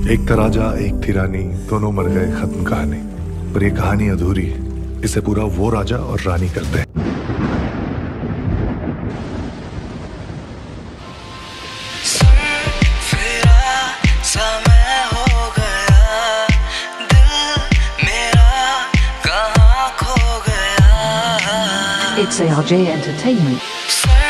एक था राजा एक थी रानी, दोनों मर गए, खत्म कहानी। पर ये कहानी अधूरी है, इसे पूरा वो राजा और रानी करते हैं। समय हो गया, दिल मेरा कहाँ खो गया। It's ARJ Entertainment.